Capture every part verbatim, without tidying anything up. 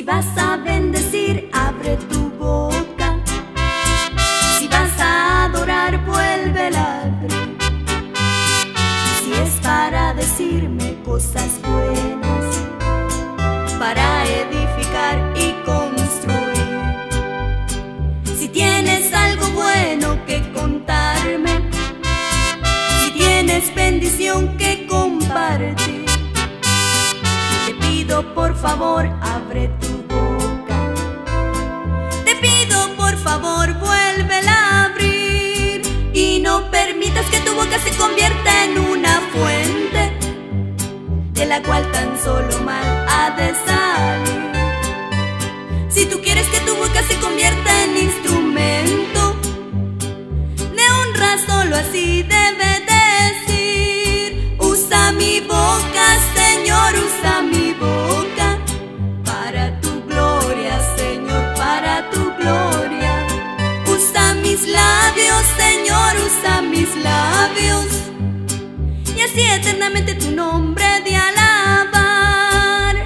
vas a bendecir, abre tu boca. Si vas a adorar, vuélvela a abrir. Si es para decirme cosas buenas, para edificar y construir. Si tienes algo bueno que contarme, si tienes bendición que compartir, te pido por favor, abre tu boca. Te pido por favor, vuélvela a abrir. Y no permitas que tu boca se convierta en una fuente de la cual tan solo mal ha de salir. Si tú quieres que tu boca se convierta en instrumento de honra, solo así debe decir: usa mi boca, Señor, usa mi boca, para tu gloria, Señor, para tu gloria. Usa mis labios, Señor, usa mis labios, y así eternamente tu nombre de alabar.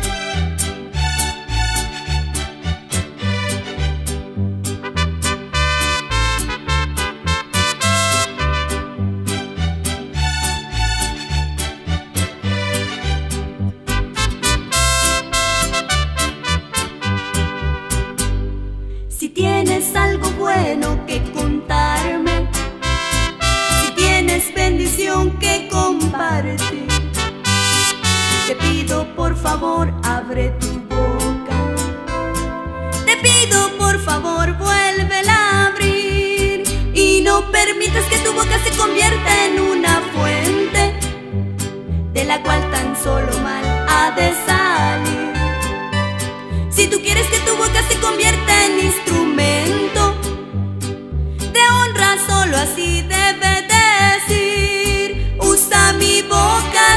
Si tienes algo bueno que contarme, si tienes bendición que compartir, te pido por favor, abre tu boca. Te pido por favor, vuélvela a abrir. Y no permitas que tu boca se convierta en una fuente de la cual tan solo mal ha de salir. Si tú quieres que tu boca se convierta en instrumento de honra, solo así debe decir: usa mi boca,